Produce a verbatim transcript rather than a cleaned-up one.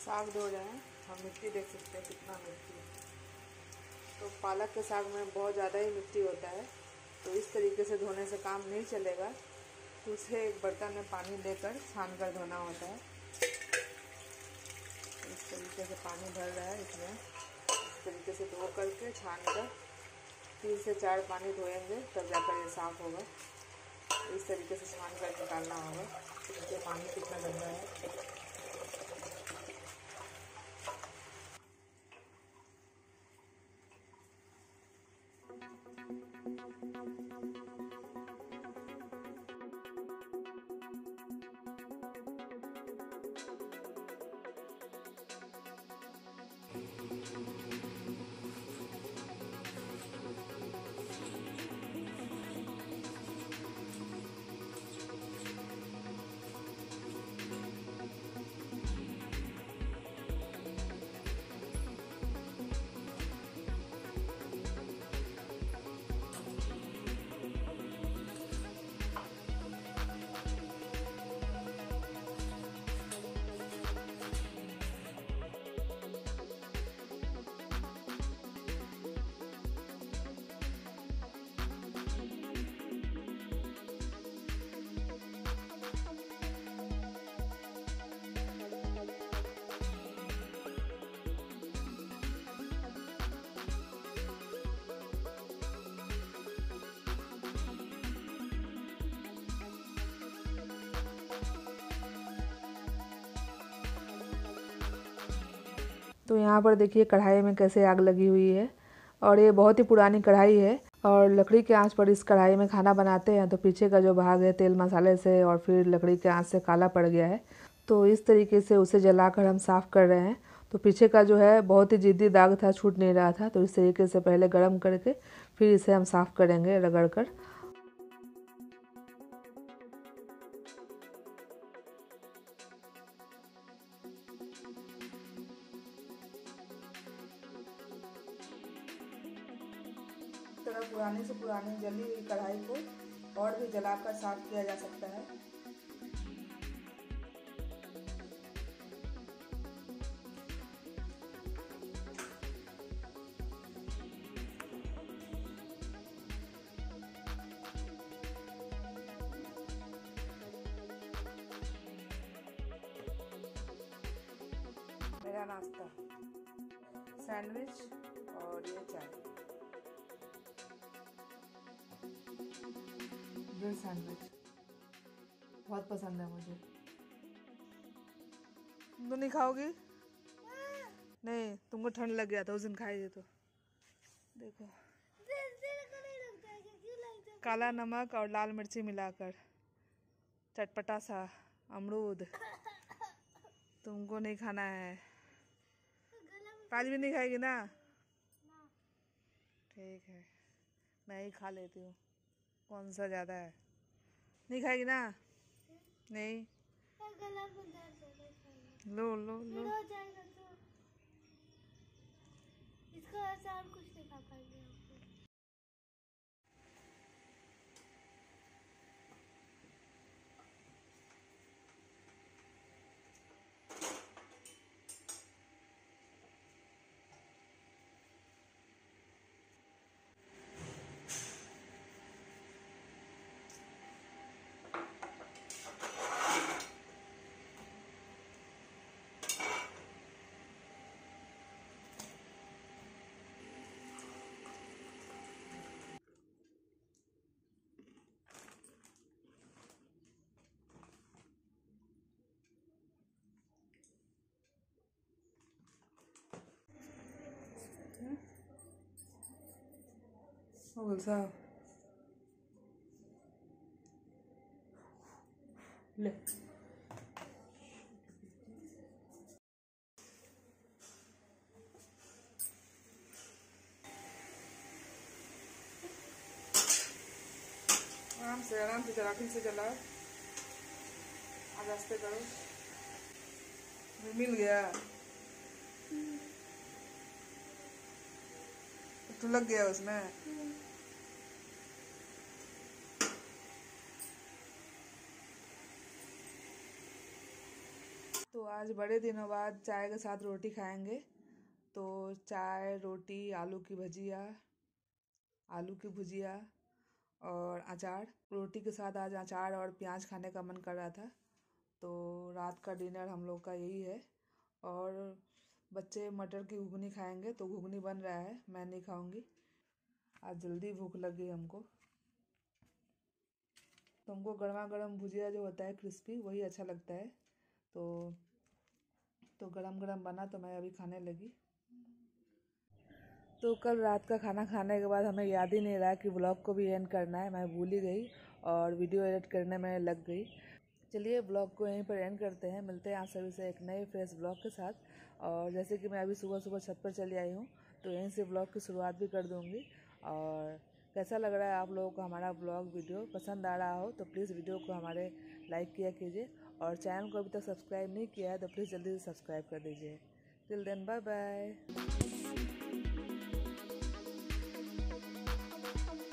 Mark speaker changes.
Speaker 1: साग धो रहे हैं। हम मिट्टी देख सकते हैं कितना मिट्टी है। तो पालक के साग में बहुत ज़्यादा ही मिट्टी होता है, तो इस तरीके से धोने से काम नहीं चलेगा। तो उसे एक बर्तन में पानी लेकर छान कर धोना होता है। इस तरीके से पानी भर रहा है इसमें, इस तरीके से धो करके छान कर तीन से चार पानी धोएंगे तब जाकर ये साफ होगा। इस तरीके से छान कर निकालना होगा। देखिए पानी कितना गंदा है। तो यहाँ पर देखिए कढ़ाई में कैसे आग लगी हुई है, और ये बहुत ही पुरानी कढ़ाई है। और लकड़ी के आंच पर इस कढ़ाई में खाना बनाते हैं तो पीछे का जो भाग है तेल मसाले से और फिर लकड़ी के आंच से काला पड़ गया है। तो इस तरीके से उसे जलाकर हम साफ़ कर रहे हैं। तो पीछे का जो है बहुत ही जिद्दी दाग था, छूट नहीं रहा था। तो इस तरीके से पहले गर्म करके फिर इसे हम साफ़ करेंगे रगड़ कर। तरह पुराने से पुरानी जली हुई कढ़ाई को और भी जलाकर साफ किया जा सकता है। मेरा नाश्ता सैंडविच और ये चाय, ब्रेड सैंडविच बहुत पसंद है मुझे। तुम तो नहीं खाओगी? नहीं, तुमको ठंड लग गया था उस दिन खाई थी। तो देखो काला नमक और लाल मिर्ची मिलाकर चटपटा सा अमरूद। तुमको नहीं खाना है? आज भी नहीं खाएगी ना? ठीक है, मैं ही खा लेती हूँ। कौन सा ज़्यादा है? नहीं खाएगी ना? नहीं, लो लो लो। इसका अचार कुछ नहीं खा पाएंगे। हो गया साहब, ले आराम से आराम से जरा, फिर से जला, आस्ते करो। मिल गया तो लग गया उसमें। तो तो आज बड़े दिनों बाद चाय के साथ रोटी खाएंगे। तो चाय, रोटी, आलू की भजिया, आलू की भुजिया और अचार। रोटी के साथ आज अचार और प्याज खाने का मन कर रहा था, तो रात का डिनर हम लोग का यही है। और बच्चे मटर की घुगनी खाएंगे, तो घुगनी बन रहा है, मैं नहीं खाऊंगी। आज जल्दी भूख लग गई हमको। तो हमको गर्मा गर्म भुजिया जो होता है क्रिस्पी, वही अच्छा लगता है। तो तो गरम गरम बना तो मैं अभी खाने लगी। तो कल रात का खाना खाने के बाद हमें याद ही नहीं रहा कि व्लॉग को भी एंड करना है। मैं भूल ही गई और वीडियो एडिट करने में लग गई। चलिए व्लॉग को यहीं पर एंड करते हैं। मिलते हैं आप सभी से एक नए फ्रेश व्लॉग के साथ। और जैसे कि मैं अभी सुबह सुबह छत पर चली आई हूँ, तो यहीं से व्लॉग की शुरुआत भी कर दूँगी। और कैसा लग रहा है आप लोगों को हमारा व्लॉग वीडियो? पसंद आ रहा हो तो प्लीज़ वीडियो को हमारे लाइक किया कीजिए, और चैनल को अभी तक सब्सक्राइब नहीं किया है तो प्लीज़ जल्दी से सब्सक्राइब कर दीजिए। Till then, bye bye.